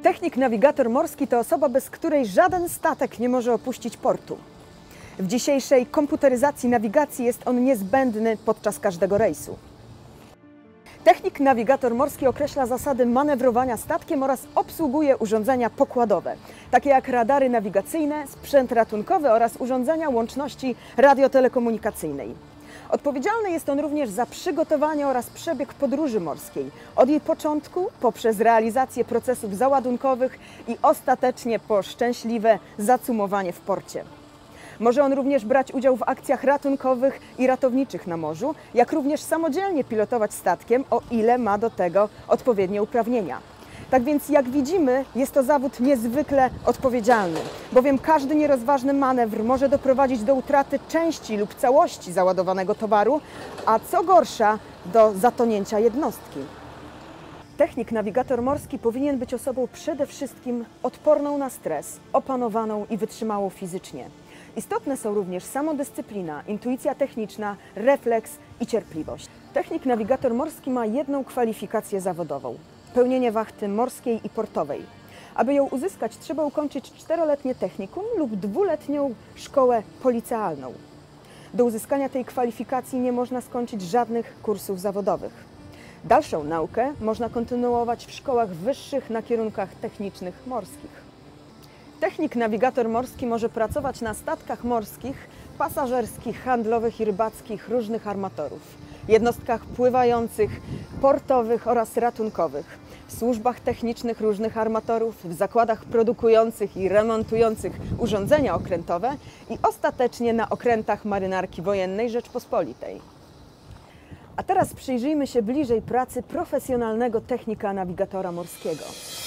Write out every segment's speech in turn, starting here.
Technik nawigator morski to osoba, bez której żaden statek nie może opuścić portu. W dzisiejszej komputeryzacji nawigacji jest on niezbędny podczas każdego rejsu. Technik nawigator morski określa zasady manewrowania statkiem oraz obsługuje urządzenia pokładowe, takie jak radary nawigacyjne, sprzęt ratunkowy oraz urządzenia łączności radiotelekomunikacyjnej. Odpowiedzialny jest on również za przygotowanie oraz przebieg podróży morskiej, od jej początku poprzez realizację procesów załadunkowych i ostatecznie po szczęśliwe zacumowanie w porcie. Może on również brać udział w akcjach ratunkowych i ratowniczych na morzu, jak również samodzielnie pilotować statkiem, o ile ma do tego odpowiednie uprawnienia. Tak więc, jak widzimy, jest to zawód niezwykle odpowiedzialny, bowiem każdy nierozważny manewr może doprowadzić do utraty części lub całości załadowanego towaru, a co gorsza, do zatonięcia jednostki. Technik nawigator morski powinien być osobą przede wszystkim odporną na stres, opanowaną i wytrzymałą fizycznie. Istotne są również samodyscyplina, intuicja techniczna, refleks i cierpliwość. Technik nawigator morski ma jedną kwalifikację zawodową – pełnienie wachty morskiej i portowej. Aby ją uzyskać, trzeba ukończyć 4-letnie technikum lub 2-letnią szkołę policealną. Do uzyskania tej kwalifikacji nie można skończyć żadnych kursów zawodowych. Dalszą naukę można kontynuować w szkołach wyższych na kierunkach technicznych morskich. Technik nawigator morski może pracować na statkach morskich, pasażerskich, handlowych i rybackich różnych armatorów, jednostkach pływających, portowych oraz ratunkowych, w służbach technicznych różnych armatorów, w zakładach produkujących i remontujących urządzenia okrętowe i ostatecznie na okrętach Marynarki Wojennej Rzeczpospolitej. A teraz przyjrzyjmy się bliżej pracy profesjonalnego technika nawigatora morskiego.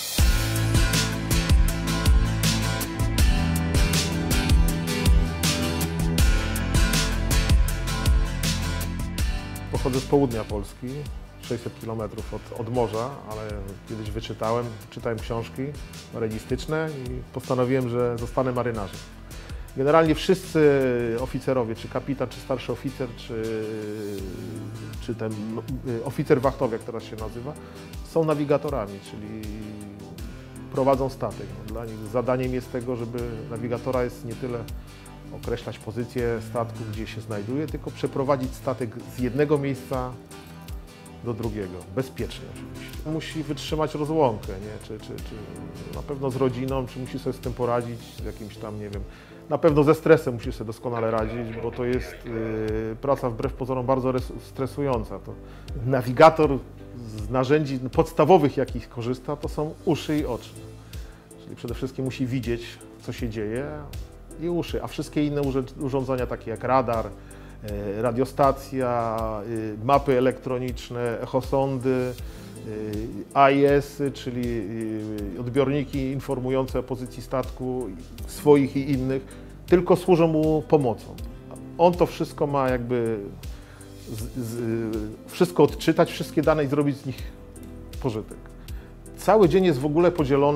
Pochodzę z południa Polski, 600 km od morza, ale kiedyś czytałem książki marynistyczne i postanowiłem, że zostanę marynarzem. Generalnie wszyscy oficerowie, czy kapitan, czy starszy oficer, czy ten oficer wachtowy, jak teraz się nazywa, są nawigatorami, czyli prowadzą statek. Dla nich zadaniem jest tego, żeby nawigatora jest nie tyle określać pozycję statku, gdzie się znajduje, tylko przeprowadzić statek z jednego miejsca do drugiego, bezpiecznie oczywiście. Musi wytrzymać rozłąkę, nie? Czy na pewno z rodziną, czy musi sobie z tym poradzić, z jakimś tam, nie wiem, na pewno ze stresem musi sobie doskonale radzić, bo to jest praca wbrew pozorom bardzo stresująca. To nawigator z narzędzi podstawowych, jakich korzysta, to są uszy i oczy. Czyli przede wszystkim musi widzieć, co się dzieje, i uszy, a wszystkie inne urządzenia, takie jak radar, radiostacja, mapy elektroniczne, echosondy, AIS-y, czyli odbiorniki informujące o pozycji statku swoich i innych, tylko służą mu pomocą. On to wszystko ma jakby wszystko odczytać, wszystkie dane i zrobić z nich pożytek. Cały dzień jest w ogóle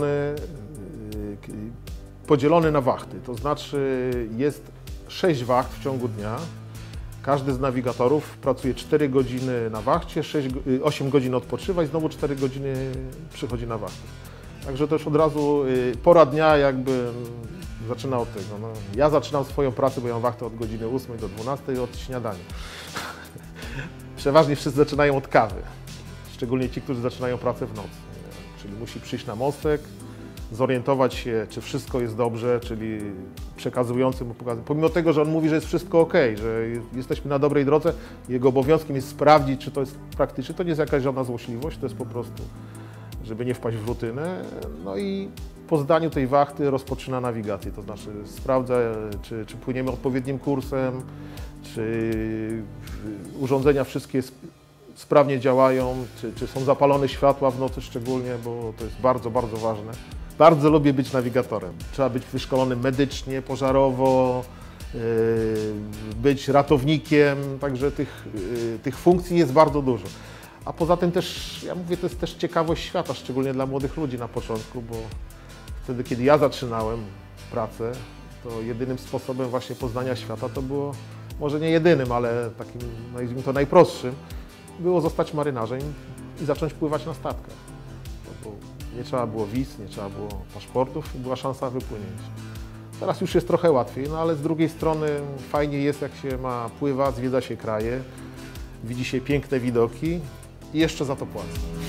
podzielony na wachty, to znaczy jest 6 wacht w ciągu dnia. Każdy z nawigatorów pracuje 4 godziny na wachcie, 8 godzin odpoczywa i znowu 4 godziny przychodzi na wachtę. Także też od razu pora dnia jakby zaczyna od tego. No, ja zaczynam swoją pracę, bo ja mam wachtę od godziny 8 do 12 od śniadania. Przeważnie wszyscy zaczynają od kawy, szczególnie ci, którzy zaczynają pracę w nocy. Czyli musi przyjść na mostek, zorientować się, czy wszystko jest dobrze, czyli przekazujący mu pokazać. Pomimo tego, że on mówi, że jest wszystko ok, że jesteśmy na dobrej drodze, jego obowiązkiem jest sprawdzić, czy to jest praktyczne. To nie jest jakaś żadna złośliwość, to jest po prostu, żeby nie wpaść w rutynę. No i po zdaniu tej wachty rozpoczyna nawigację, to znaczy sprawdza, czy płyniemy odpowiednim kursem, czy urządzenia wszystkie sprawnie działają, czy są zapalone światła w nocy szczególnie, bo to jest bardzo, bardzo ważne. Bardzo lubię być nawigatorem. Trzeba być wyszkolonym medycznie, pożarowo, być ratownikiem, także tych funkcji jest bardzo dużo. A poza tym też, ja mówię, to jest też ciekawość świata, szczególnie dla młodych ludzi na początku, bo wtedy, kiedy ja zaczynałem pracę, to jedynym sposobem właśnie poznania świata to było, może nie jedynym, ale takim, nazwijmy to, najprostszym, było zostać marynarzem i zacząć pływać na statkach. Nie trzeba było wiz, nie trzeba było paszportów i była szansa wypłynięcia. Teraz już jest trochę łatwiej, no ale z drugiej strony fajnie jest, jak się ma pływa, zwiedza się kraje, widzi się piękne widoki i jeszcze za to płaci.